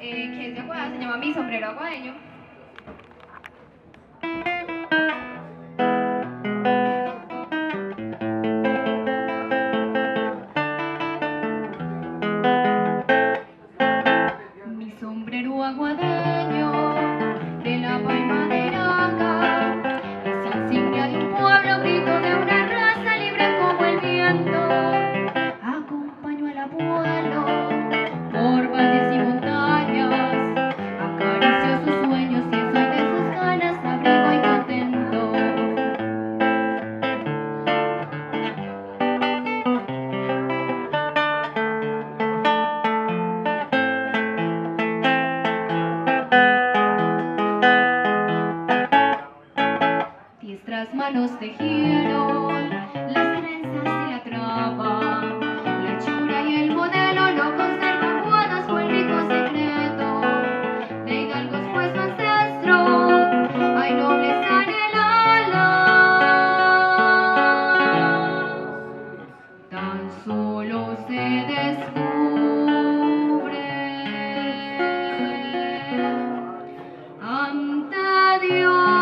que es de Aguada, se llama Mi Sombrero Aguadeño. Mi sombrero aguadeño de la palma de Iraca es insignia de un pueblo, grito de una raza libre como el viento. Acompaño al abuelo por valles y montañas, acaricio sus sueños y soy de sus ganas abrigo y contento. Diestras manos tejieron las trenzas y la traba, la hechura y el modelo lo conservan Aguadas con rico secreto de hidalgos pues su ancestro, hay nobleza en el ala, tan solo se descubre ante Dios.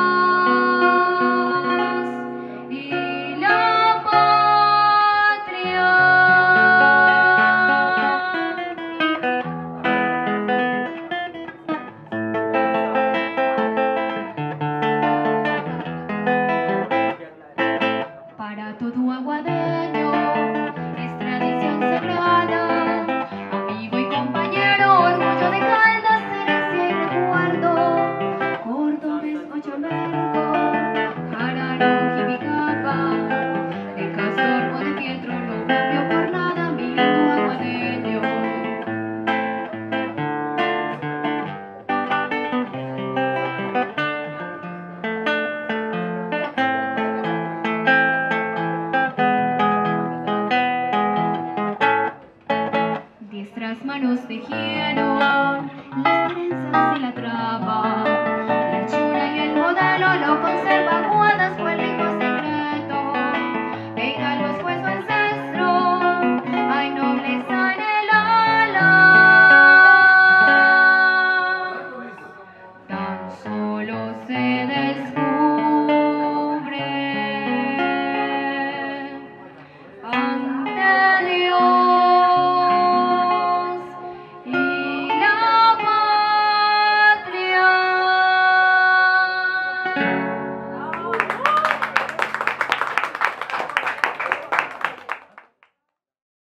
Para todo aguadeño es tradición sagrada, amigo y compañero, orgullo de Caldas, herencia y recuerdo. Cordobés, Ochamerco, Jararo, Jibicapa, de Castor o de Pietro, no cambio por nada mi lindo aguadeño. Diestras manos tejieron las trenzas y la traba.